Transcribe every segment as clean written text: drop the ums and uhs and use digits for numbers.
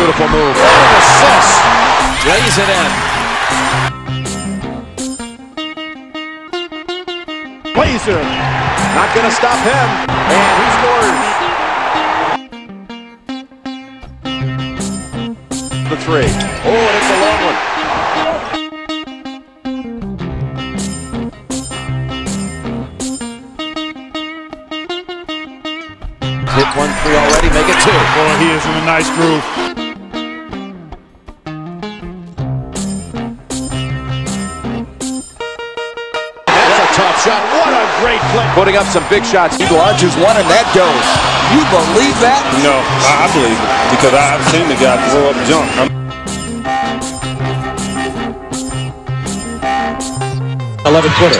beautiful move. What an assist. Lays it in. Blazer. Not going to stop him. And he scores. The three. Oh, and it's a long one. Hit 1-3 already, make it 2. Boy, he is in a nice groove. That's a tough shot. What a great play. Putting up some big shots. He launches one and that goes. You believe that? No, I believe it because I've seen the guy throw up jump. 11-footer.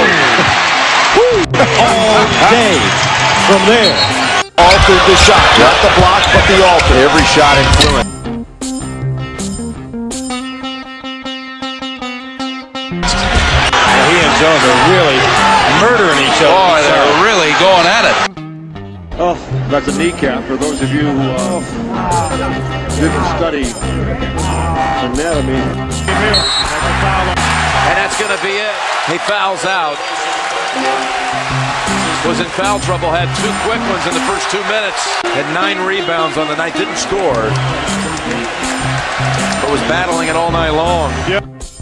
All day from there. Altered the shot. Not the block, but the alter. Every shot influenced. He and Jones are really murdering each other. Boy, they're really going at it. Oh, that's a kneecap for those of you who didn't study anatomy. And that's going to be it. He fouls out. Was in foul trouble, had 2 quick ones in the first 2 minutes. Had 9 rebounds on the night, didn't score. But was battling it all night long. Yep.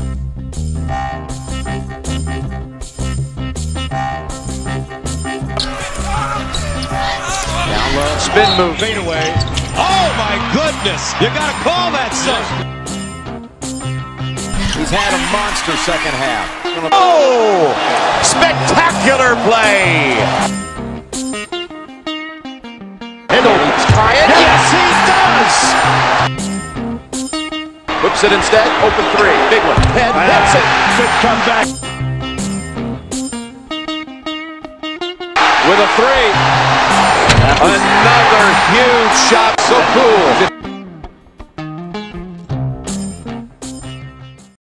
Down low, spin move. Fade away. Oh my goodness! You gotta call that, son. He's had a monster second half. Oh! Spectacular play! Try it. Yes, he does! Whips it instead. Open 3. Big one. Head. That's it. Good comeback. With a 3. Another huge shot. So cool.